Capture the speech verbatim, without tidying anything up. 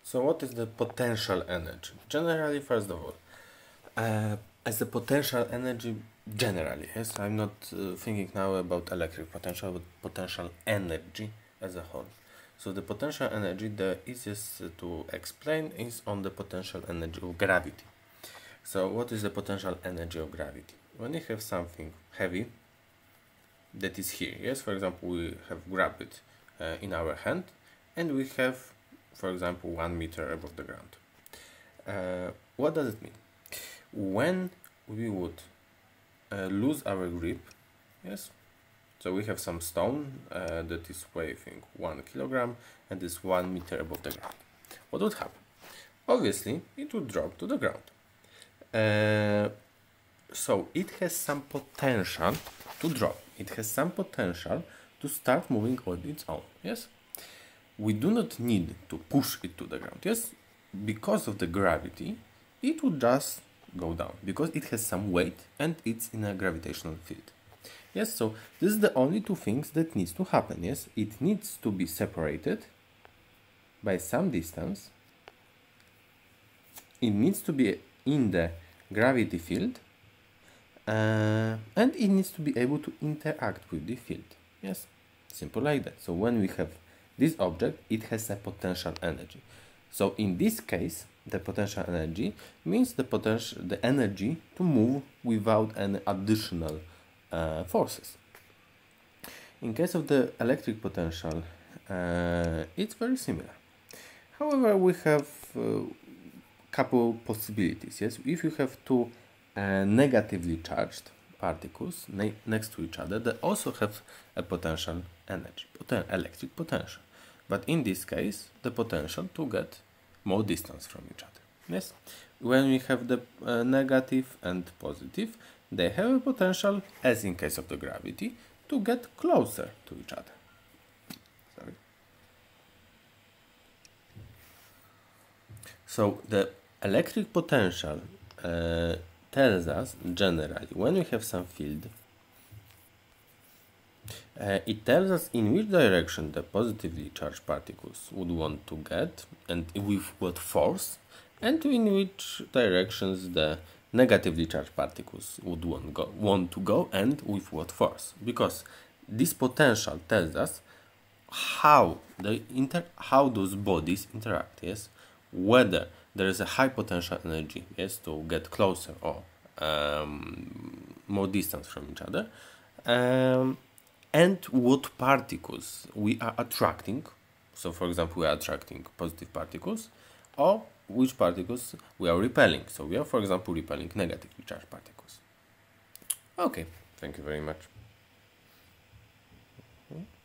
So what is the potential energy? Generally, first of all, uh, as the potential energy generally, yes, I'm not uh, thinking now about electric potential, but potential energy as a whole. So the potential energy, the easiest to explain is on the potential energy of gravity. So what is the potential energy of gravity? When you have something heavy that is here, yes, for example, we have grabbed it uh, in our hand, and we have, for example, one meter above the ground. Uh, what does it mean? When we would uh, lose our grip, yes, so we have some stone uh, that is weighing one kilogram and is one meter above the ground. What would happen? Obviously, it would drop to the ground. Uh, so it has some potential to drop. It has some potential to start moving on its own. Yes, we do not need to push it to the ground. Yes, because of the gravity, it would just go down because it has some weight and it's in a gravitational field. Yes, so this is the only two things that needs to happen. Yes, it needs to be separated by some distance. It needs to be in the gravity field, uh, and it needs to be able to interact with the field. Yes, simple like that. So when we have this object, it has a potential energy. So in this case, the potential energy means the potential, the energy to move without any additional uh, forces. In case of the electric potential, uh, it's very similar. However, we have uh, couple possibilities. Yes, if you have two uh, negatively charged particles ne next to each other, they also have a potential energy, poten electric potential. But in this case, the potential to get more distance from each other. Yes, when we have the uh, negative and positive, they have a potential, as in case of the gravity, to get closer to each other. Sorry. So the electric potential uh, tells us generally when we have some field, uh, it tells us in which direction the positively charged particles would want to get and with what force, and in which directions the negatively charged particles would want, go, want to go and with what force. Because this potential tells us how they inter how those bodies interact. Yes, whether there is a high potential energy, yes, to get closer or um, more distance from each other, um, and what particles we are attracting. So, for example, we are attracting positive particles, or which particles we are repelling. So, we are, for example, repelling negatively charged particles. Okay, thank you very much.